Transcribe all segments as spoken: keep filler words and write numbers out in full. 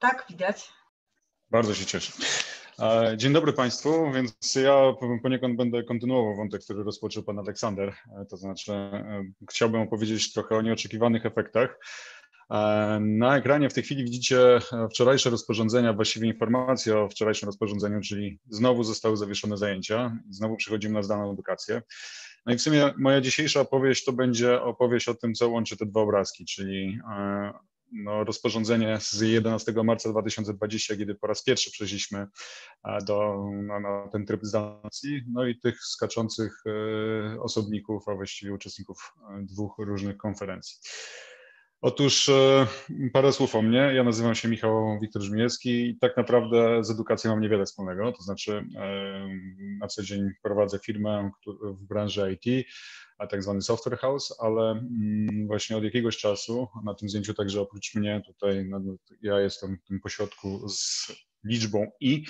Tak, widać. Bardzo się cieszę. Dzień dobry Państwu, więc ja poniekąd będę kontynuował wątek, który rozpoczął Pan Aleksander, to znaczy chciałbym opowiedzieć trochę o nieoczekiwanych efektach. Na ekranie w tej chwili widzicie wczorajsze rozporządzenia, właściwie informacje o wczorajszym rozporządzeniu, czyli znowu zostały zawieszone zajęcia, znowu przechodzimy na zdalną edukację. No i w sumie moja dzisiejsza opowieść to będzie opowieść o tym, co łączy te dwa obrazki, czyli no, rozporządzenie z jedenastego marca dwa tysiące dwudziestego, kiedy po raz pierwszy przeszliśmy do, no, na ten tryb zdalności, no i tych skaczących osobników, a właściwie uczestników dwóch różnych konferencji. Otóż parę słów o mnie. Ja nazywam się Michał Wiktor Żmijewski i tak naprawdę z edukacją mam niewiele wspólnego, to znaczy na co dzień prowadzę firmę w branży I T, a tak zwany software house, ale właśnie od jakiegoś czasu na tym zdjęciu także oprócz mnie tutaj no, ja jestem w tym pośrodku z liczbą I,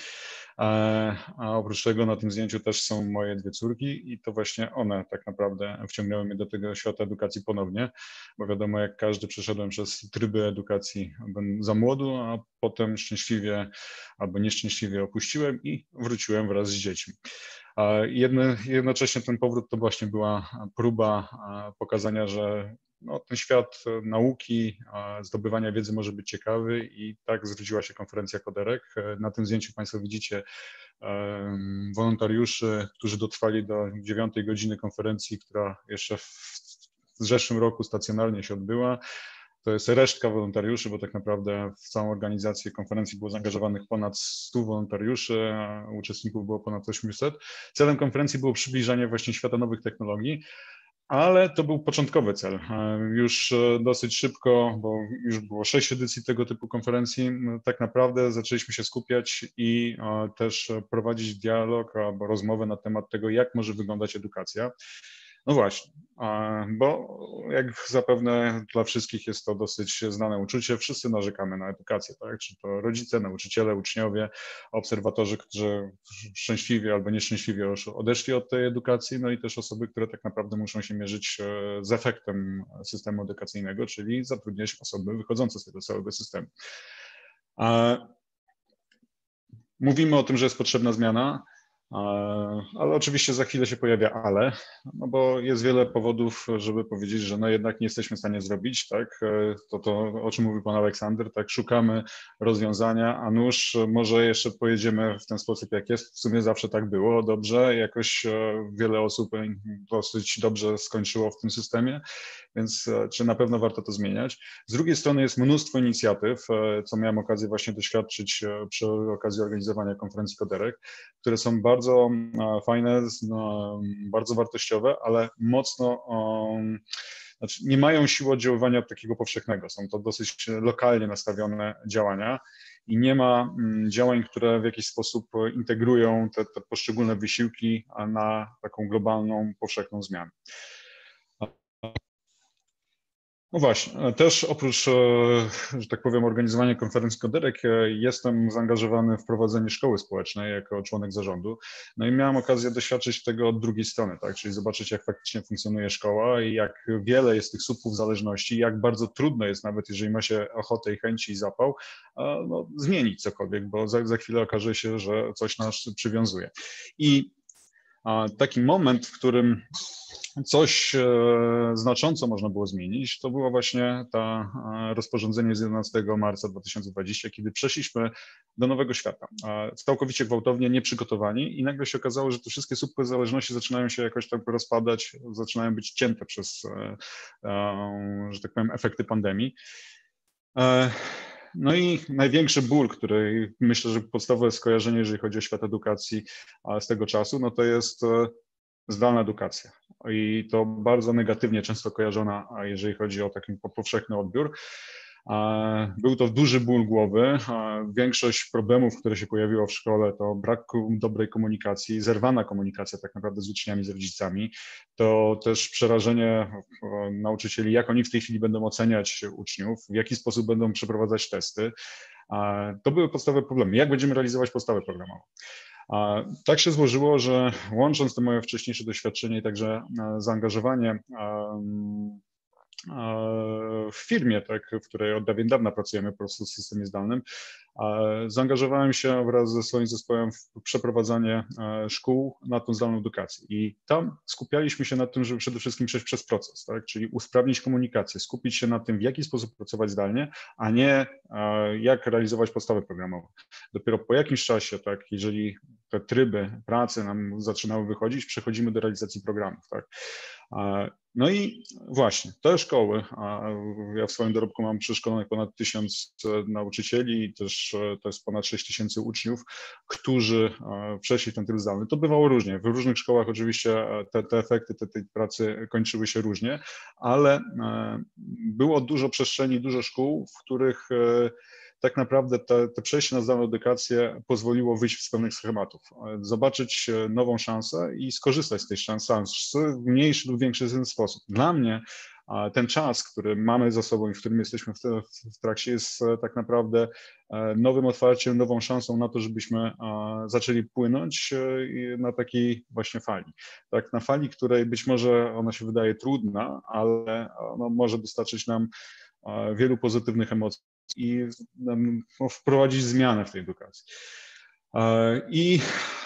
a oprócz tego na tym zdjęciu też są moje dwie córki i to właśnie one tak naprawdę wciągnęły mnie do tego świata edukacji ponownie, bo wiadomo, jak każdy przeszedłem przez tryby edukacji za młodu, a potem szczęśliwie albo nieszczęśliwie opuściłem i wróciłem wraz z dziećmi. Jedno, jednocześnie ten powrót to właśnie była próba pokazania, że no, ten świat nauki, zdobywania wiedzy może być ciekawy i tak zrodziła się konferencja Koderek. Na tym zdjęciu Państwo widzicie wolontariuszy, którzy dotrwali do dziewiątej godziny konferencji, która jeszcze w zeszłym roku stacjonarnie się odbyła. To jest resztka wolontariuszy, bo tak naprawdę w całą organizację konferencji było zaangażowanych ponad stu wolontariuszy, a uczestników było ponad osiemset. Celem konferencji było przybliżanie właśnie świata nowych technologii, ale to był początkowy cel. Już dosyć szybko, bo już było sześć edycji tego typu konferencji, tak naprawdę zaczęliśmy się skupiać i też prowadzić dialog albo rozmowę na temat tego, jak może wyglądać edukacja. No właśnie, bo jak zapewne dla wszystkich jest to dosyć znane uczucie, wszyscy narzekamy na edukację, tak? Czy to rodzice, nauczyciele, uczniowie, obserwatorzy, którzy szczęśliwie albo nieszczęśliwie już odeszli od tej edukacji, no i też osoby, które tak naprawdę muszą się mierzyć z efektem systemu edukacyjnego, czyli zatrudniać osoby wychodzące z tego całego systemu. Mówimy o tym, że jest potrzebna zmiana, ale oczywiście za chwilę się pojawia ale, no bo jest wiele powodów, żeby powiedzieć, że no jednak nie jesteśmy w stanie zrobić, tak, to to, o czym mówił Pan Aleksander, tak, szukamy rozwiązania, a nuż może jeszcze pojedziemy w ten sposób, jak jest, w sumie zawsze tak było, dobrze, jakoś wiele osób dosyć dobrze skończyło w tym systemie, więc czy na pewno warto to zmieniać. Z drugiej strony jest mnóstwo inicjatyw, co miałem okazję właśnie doświadczyć przy okazji organizowania konferencji Koderek, które są bardzo bardzo fajne, bardzo wartościowe, ale mocno znaczy nie mają siły oddziaływania takiego powszechnego. Są to dosyć lokalnie nastawione działania i nie ma działań, które w jakiś sposób integrują te, te poszczególne wysiłki na taką globalną, powszechną zmianę. No właśnie, też oprócz, że tak powiem, organizowania konferencji Koderek, jestem zaangażowany w prowadzenie szkoły społecznej jako członek zarządu. No i miałem okazję doświadczyć tego od drugiej strony, tak, czyli zobaczyć, jak faktycznie funkcjonuje szkoła i jak wiele jest tych słupków zależności, jak bardzo trudno jest, nawet jeżeli ma się ochotę i chęci i zapał, no, zmienić cokolwiek, bo za, za chwilę okaże się, że coś nas przywiązuje. I taki moment, w którym coś znacząco można było zmienić, to było właśnie to rozporządzenie z jedenastego marca dwa tysiące dwudziestego, kiedy przeszliśmy do nowego świata, całkowicie gwałtownie, nieprzygotowani i nagle się okazało, że te wszystkie słupki zależności zaczynają się jakoś tak rozpadać, zaczynają być cięte przez, że tak powiem, efekty pandemii. No i największy ból, który myślę, że podstawowe skojarzenie, jeżeli chodzi o świat edukacji z tego czasu, no to jest zdalna edukacja i to bardzo negatywnie często kojarzona, jeżeli chodzi o taki powszechny odbiór. Był to duży ból głowy. Większość problemów, które się pojawiło w szkole, to brak dobrej komunikacji, zerwana komunikacja tak naprawdę z uczniami, z rodzicami. To też przerażenie nauczycieli, jak oni w tej chwili będą oceniać uczniów, w jaki sposób będą przeprowadzać testy. To były podstawowe problemy. Jak będziemy realizować podstawę programową? Tak się złożyło, że łącząc to moje wcześniejsze doświadczenie i także zaangażowanie w firmie, tak, w której od dawien dawna pracujemy po prostu w systemie zdalnym, zaangażowałem się wraz ze swoim zespołem w przeprowadzanie szkół na tą zdalną edukację i tam skupialiśmy się na tym, żeby przede wszystkim przejść przez proces, tak, czyli usprawnić komunikację, skupić się na tym, w jaki sposób pracować zdalnie, a nie jak realizować podstawy programowe. Dopiero po jakimś czasie, tak, jeżeli te tryby pracy nam zaczynały wychodzić, przechodzimy do realizacji programów, tak. No i właśnie, te szkoły, ja w swoim dorobku mam przeszkolonych ponad tysiąc nauczycieli i też to jest ponad sześć tysięcy uczniów, którzy przeszli ten tryb zdalny. To bywało różnie. W różnych szkołach oczywiście te, te efekty te, tej pracy kończyły się różnie, ale było dużo przestrzeni, dużo szkół, w których tak naprawdę te, te przejście na zdalną edukację pozwoliło wyjść z pewnych schematów, zobaczyć nową szansę i skorzystać z tej szansy w mniejszy lub większy sposób. Dla mnie ten czas, który mamy za sobą i w którym jesteśmy w, te, w trakcie, jest tak naprawdę nowym otwarciem, nową szansą na to, żebyśmy zaczęli płynąć na takiej właśnie fali. Tak, na fali, której być może ona się wydaje trudna, ale no, może dostarczyć nam wielu pozytywnych emocji i no, wprowadzić zmianę w tej edukacji. I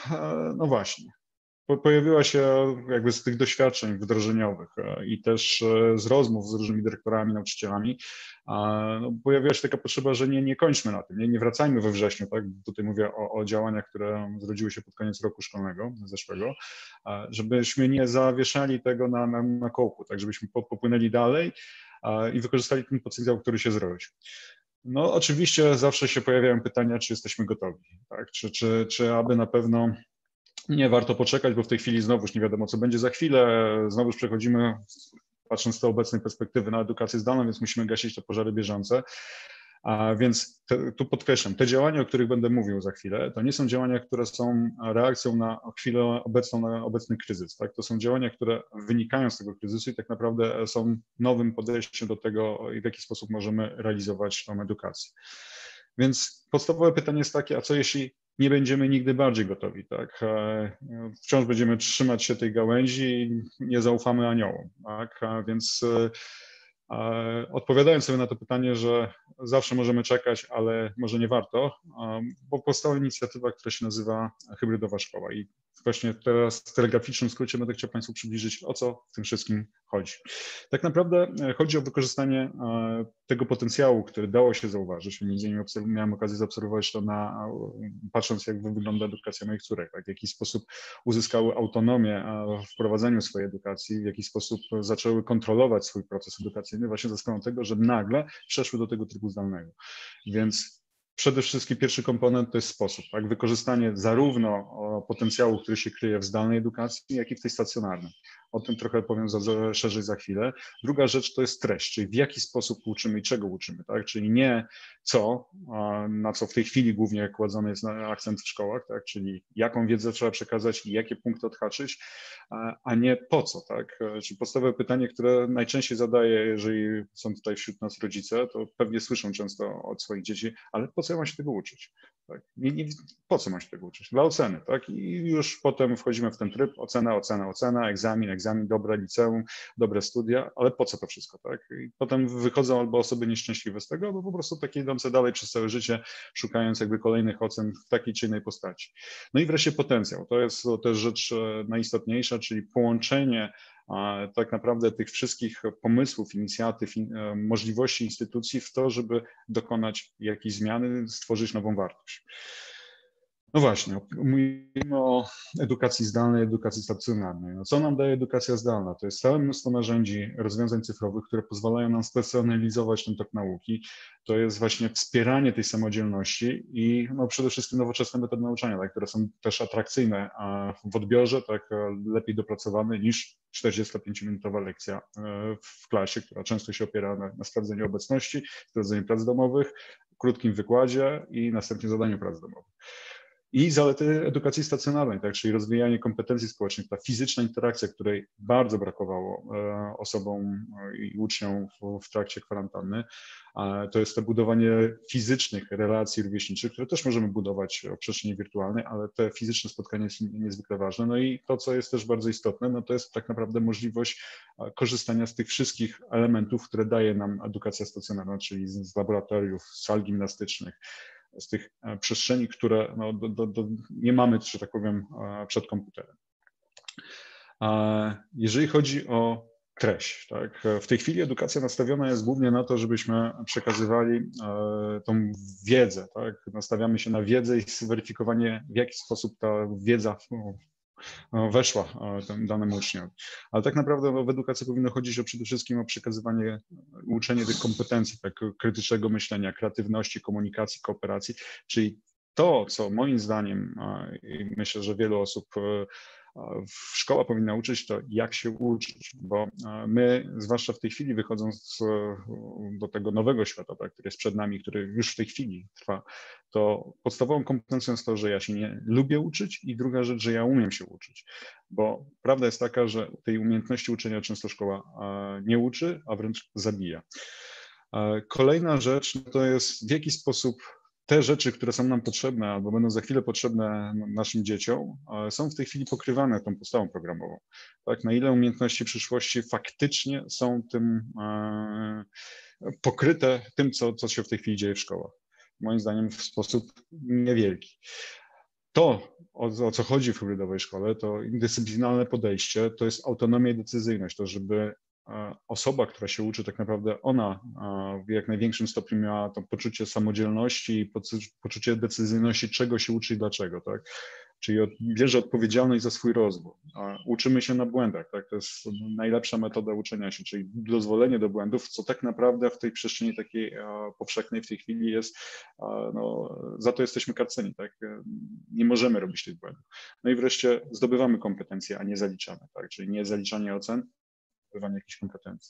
no właśnie, pojawiła się jakby z tych doświadczeń wdrożeniowych i też z rozmów z różnymi dyrektorami, nauczycielami, no, pojawiła się taka potrzeba, że nie, nie kończmy na tym, nie, nie wracajmy we wrześniu, tak? Tutaj mówię o, o działaniach, które zrodziły się pod koniec roku szkolnego zeszłego, żebyśmy nie zawieszali tego na, na, na kołku, tak, żebyśmy popłynęli dalej i wykorzystali ten potencjał, który się zrodził. No oczywiście zawsze się pojawiają pytania, czy jesteśmy gotowi, tak? Czy, czy, czy aby na pewno nie warto poczekać, bo w tej chwili znowuż nie wiadomo, co będzie za chwilę, znowuż przechodzimy, patrząc z tej obecnej perspektywy, na edukację zdalną, więc musimy gasić te pożary bieżące. A więc te, tu podkreślam, te działania, o których będę mówił za chwilę, to nie są działania, które są reakcją na chwilę obecną, na obecny kryzys. Tak? To są działania, które wynikają z tego kryzysu i tak naprawdę są nowym podejściem do tego, w jaki sposób możemy realizować tą edukację. Więc podstawowe pytanie jest takie, a co jeśli nie będziemy nigdy bardziej gotowi, tak? Wciąż będziemy trzymać się tej gałęzi i nie zaufamy aniołom, tak? Więc odpowiadając sobie na to pytanie, że zawsze możemy czekać, ale może nie warto, bo powstała inicjatywa, która się nazywa Hybrydowa Szkoła i właśnie teraz w telegraficznym skrócie będę chciał Państwu przybliżyć, o co w tym wszystkim chodzi. Tak naprawdę chodzi o wykorzystanie tego potencjału, który dało się zauważyć. Między innymi miałem okazję zaobserwować to, na, patrząc jak wygląda edukacja moich córek, tak, w jaki sposób uzyskały autonomię w prowadzeniu swojej edukacji, w jaki sposób zaczęły kontrolować swój proces edukacyjny właśnie ze sprawą tego, że nagle przeszły do tego trybu zdalnego. Więc przede wszystkim pierwszy komponent to jest sposób, tak? Wykorzystanie zarówno potencjału, który się kryje w zdalnej edukacji, jak i w tej stacjonarnej. O tym trochę powiem za, za, szerzej za chwilę. Druga rzecz to jest treść, czyli w jaki sposób uczymy i czego uczymy, tak? Czyli nie co, na co w tej chwili głównie kładzony jest akcent w szkołach, tak? Czyli jaką wiedzę trzeba przekazać i jakie punkty odhaczyć, a nie po co, tak? Czyli podstawowe pytanie, które najczęściej zadaję, jeżeli są tutaj wśród nas rodzice, to pewnie słyszą często od swoich dzieci, ale po co ja mam się tego uczyć? Tak? Nie, nie, po co mam się tego uczyć? Dla oceny, tak? I już potem wchodzimy w ten tryb, ocena, ocena, ocena, egzamin, egzamin, dobre liceum, dobre studia, ale po co to wszystko, tak? I potem wychodzą albo osoby nieszczęśliwe z tego, albo po prostu takie idące dalej przez całe życie, szukając jakby kolejnych ocen w takiej czy innej postaci. No i wreszcie potencjał, to jest też rzecz najistotniejsza, czyli połączenie tak naprawdę tych wszystkich pomysłów, inicjatyw, możliwości instytucji w to, żeby dokonać jakiejś zmiany, stworzyć nową wartość. No właśnie, mówimy o edukacji zdalnej, edukacji stacjonarnej. No co nam daje edukacja zdalna? To jest całe mnóstwo narzędzi, rozwiązań cyfrowych, które pozwalają nam spersonalizować ten tok nauki. To jest właśnie wspieranie tej samodzielności i no przede wszystkim nowoczesne metody nauczania, tak, które są też atrakcyjne w odbiorze, tak lepiej dopracowane niż czterdziestopięciominutowa lekcja w klasie, która często się opiera na, na sprawdzeniu obecności, sprawdzeniu prac domowych, krótkim wykładzie i następnie zadaniu prac domowych. I zalety edukacji stacjonarnej, tak, czyli rozwijanie kompetencji społecznych, ta fizyczna interakcja, której bardzo brakowało osobom i uczniom w, w trakcie kwarantanny. To jest to budowanie fizycznych relacji rówieśniczych, które też możemy budować w przestrzeni wirtualnej, ale te fizyczne spotkanie jest niezwykle ważne. No i to, co jest też bardzo istotne, no to jest tak naprawdę możliwość korzystania z tych wszystkich elementów, które daje nam edukacja stacjonarna, czyli z laboratoriów, z sal gimnastycznych, z tych przestrzeni, które no, do, do, do nie mamy, że tak powiem, przed komputerem. Jeżeli chodzi o treść, tak, w tej chwili edukacja nastawiona jest głównie na to, żebyśmy przekazywali tą wiedzę, tak, nastawiamy się na wiedzę i zweryfikowanie, w jaki sposób ta wiedza weszła tym danym uczniowi. Ale tak naprawdę w edukacji powinno chodzić o przede wszystkim o przekazywanie, uczenie tych kompetencji, tak, krytycznego myślenia, kreatywności, komunikacji, kooperacji, czyli to, co moim zdaniem i myślę, że wielu osób szkoła powinna uczyć, to jak się uczyć, bo my, zwłaszcza w tej chwili, wychodząc do tego nowego świata, tak, który jest przed nami, który już w tej chwili trwa, to podstawową kompetencją jest to, że ja się nie lubię uczyć i druga rzecz, że ja umiem się uczyć, bo prawda jest taka, że tej umiejętności uczenia często szkoła nie uczy, a wręcz zabija. Kolejna rzecz to jest, w jaki sposób te rzeczy, które są nam potrzebne albo będą za chwilę potrzebne naszym dzieciom, są w tej chwili pokrywane tą podstawą programową. Tak? Na ile umiejętności przyszłości faktycznie są tym pokryte tym, co, co się w tej chwili dzieje w szkołach. Moim zdaniem w sposób niewielki. To, o, o co chodzi w hybrydowej szkole, to indyscyplinarne podejście, to jest autonomia i decyzyjność, to żeby osoba, która się uczy, tak naprawdę ona w jak największym stopniu miała to poczucie samodzielności i poczucie decyzyjności, czego się uczy i dlaczego, tak? Czyli bierze odpowiedzialność za swój rozwój. Uczymy się na błędach, tak? To jest najlepsza metoda uczenia się, czyli dozwolenie do błędów, co tak naprawdę w tej przestrzeni takiej powszechnej w tej chwili jest, no, za to jesteśmy karceni, tak? Nie możemy robić tych błędów. No i wreszcie zdobywamy kompetencje, a nie zaliczamy, tak? Czyli nie zaliczanie ocen, zdobywanie jakichś kompetencji.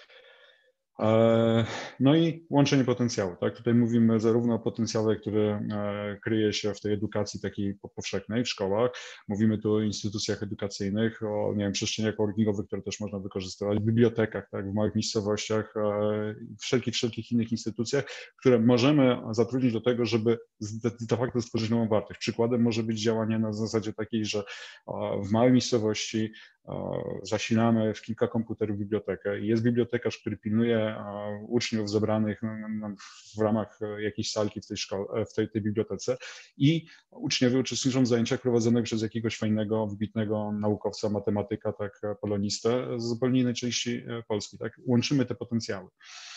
No i łączenie potencjału. Tak? Tutaj mówimy zarówno o potencjale, który kryje się w tej edukacji takiej powszechnej w szkołach. Mówimy tu o instytucjach edukacyjnych, o nie wiem, przestrzeniach coworkingowych, które też można wykorzystywać, w bibliotekach, tak? W małych miejscowościach, wszelkich, wszelkich innych instytucjach, które możemy zatrudnić do tego, żeby de facto stworzyć nową wartość. Przykładem może być działanie na zasadzie takiej, że w małej miejscowości zasilamy w kilka komputerów bibliotekę i jest bibliotekarz, który pilnuje uczniów zebranych w ramach jakiejś salki w tej szkole, w tej, tej bibliotece i uczniowie uczestniczą w zajęciach prowadzonych przez jakiegoś fajnego, wybitnego naukowca, matematyka, tak, polonistę z zupełnie innej części Polski. Tak? Łączymy te potencjały.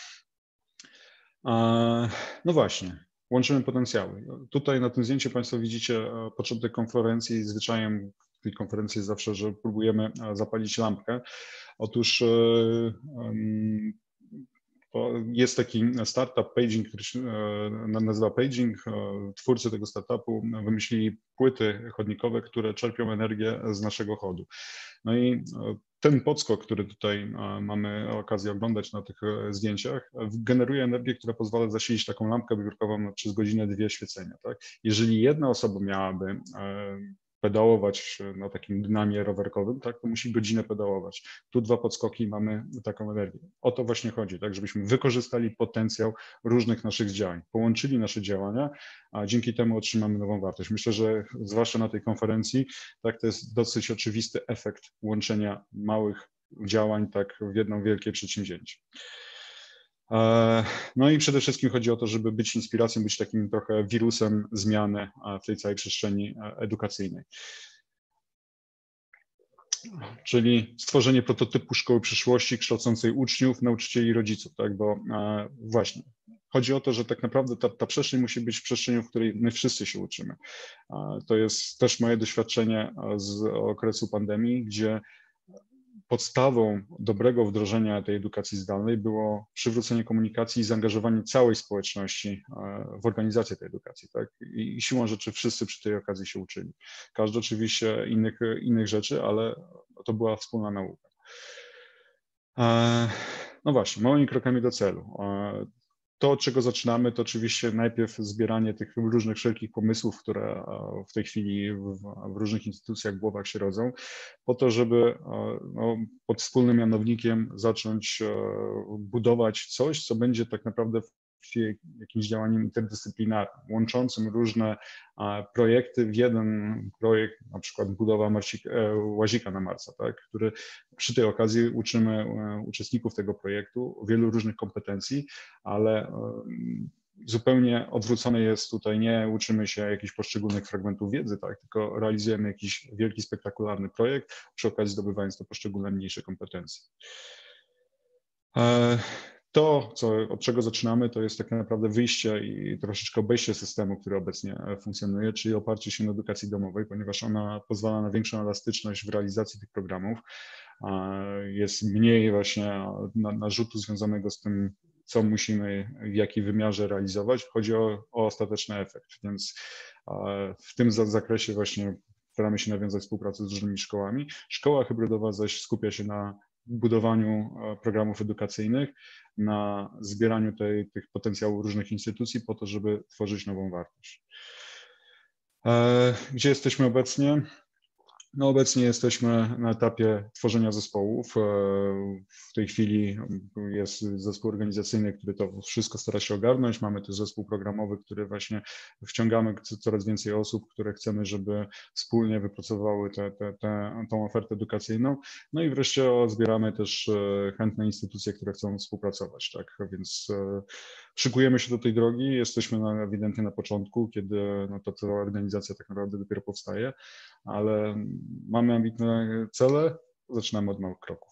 No właśnie. Łączymy potencjały. Tutaj na tym zdjęciu Państwo widzicie początek konferencji. Zwyczajem tej konferencji jest zawsze, że próbujemy zapalić lampkę. Otóż jest taki startup Paging, który się nazywa Paging. Twórcy tego startupu wymyślili płyty chodnikowe, które czerpią energię z naszego chodu. No i ten podskok, który tutaj mamy okazję oglądać na tych zdjęciach, generuje energię, która pozwala zasilić taką lampkę biurkową przez godzinę, dwie świecenia. Tak? Jeżeli jedna osoba miałaby pedałować na takim dynamie rowerkowym, tak, to musi godzinę pedałować. Tu dwa podskoki i mamy taką energię. O to właśnie chodzi, tak, żebyśmy wykorzystali potencjał różnych naszych działań, połączyli nasze działania, a dzięki temu otrzymamy nową wartość. Myślę, że zwłaszcza na tej konferencji, tak, to jest dosyć oczywisty efekt łączenia małych działań tak w jedno wielkie przedsięwzięcie. No i przede wszystkim chodzi o to, żeby być inspiracją, być takim trochę wirusem zmiany w tej całej przestrzeni edukacyjnej. Czyli stworzenie prototypu szkoły przyszłości kształcącej uczniów, nauczycieli i rodziców, tak, bo właśnie chodzi o to, że tak naprawdę ta, ta przestrzeń musi być przestrzenią, w której my wszyscy się uczymy. To jest też moje doświadczenie z okresu pandemii, gdzie podstawą dobrego wdrożenia tej edukacji zdalnej było przywrócenie komunikacji i zaangażowanie całej społeczności w organizację tej edukacji. Tak? I siłą rzeczy wszyscy przy tej okazji się uczyli. Każdy oczywiście innych, innych rzeczy, ale to była wspólna nauka. No właśnie, małymi krokami do celu. to, od czego zaczynamy, to oczywiście najpierw zbieranie tych różnych wszelkich pomysłów, które w tej chwili w, w różnych instytucjach, w głowach się rodzą, po to, żeby no, pod wspólnym mianownikiem zacząć budować coś, co będzie tak naprawdę jakimś działaniem interdyscyplinarnym, łączącym różne projekty w jeden projekt, na przykład budowa Marsika, łazika na Marsa, tak, który przy tej okazji uczymy uczestników tego projektu wielu różnych kompetencji, ale zupełnie odwrócone jest tutaj, nie uczymy się jakichś poszczególnych fragmentów wiedzy, tak, tylko realizujemy jakiś wielki, spektakularny projekt, przy okazji zdobywając te poszczególne mniejsze kompetencje. To, co, od czego zaczynamy, to jest tak naprawdę wyjście i troszeczkę obejście systemu, który obecnie funkcjonuje, czyli oparcie się na edukacji domowej, ponieważ ona pozwala na większą elastyczność w realizacji tych programów. Jest mniej właśnie narzutu związanego z tym, co musimy w jakim wymiarze realizować. Chodzi o, o ostateczny efekt, więc w tym zakresie właśnie staramy się nawiązać współpracę z różnymi szkołami. Szkoła hybrydowa zaś skupia się na budowaniu programów edukacyjnych, na zbieraniu tej, tych potencjałów różnych instytucji po to, żeby tworzyć nową wartość. Gdzie jesteśmy obecnie? No obecnie jesteśmy na etapie tworzenia zespołów. W tej chwili jest zespół organizacyjny, który to wszystko stara się ogarnąć. Mamy też zespół programowy, który właśnie wciągamy coraz więcej osób, które chcemy, żeby wspólnie wypracowały te, te, te, tą ofertę edukacyjną. No i wreszcie zbieramy też chętne instytucje, które chcą współpracować. Tak? Więc szykujemy się do tej drogi. Jesteśmy na, ewidentnie na początku, kiedy no, ta cała organizacja tak naprawdę dopiero powstaje, ale mamy ambitne cele, zaczynamy od małych kroków.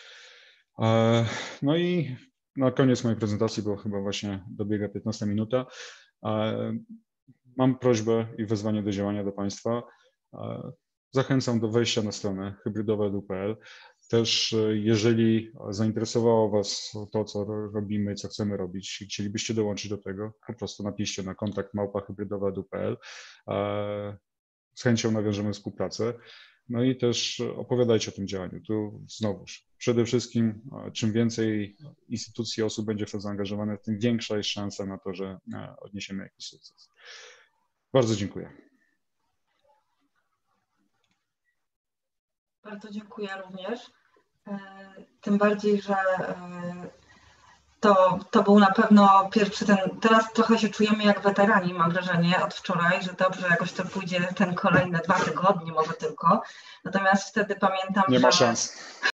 No i na koniec mojej prezentacji, bo chyba właśnie dobiega piętnasta minuta, mam prośbę i wezwanie do działania do Państwa. Zachęcam do wejścia na stronę hybrydowe kropka edu kropka pe el. Też jeżeli zainteresowało Was to, co robimy, co chcemy robić i chcielibyście dołączyć do tego, po prostu napiszcie na kontakt małpa hybrydowa kropka edu kropka pe el. Z chęcią nawiążemy współpracę. No i też opowiadajcie o tym działaniu. Tu znowuż, przede wszystkim czym więcej instytucji, osób będzie w to zaangażowane, tym większa jest szansa na to, że odniesiemy jakiś sukces. Bardzo dziękuję. Bardzo dziękuję również. Tym bardziej, że To, to był na pewno pierwszy ten, teraz trochę się czujemy jak weterani, mam wrażenie, od wczoraj, że dobrze jakoś to pójdzie ten kolejne dwa tygodnie może tylko. Natomiast wtedy pamiętam, Nie że... ma szans.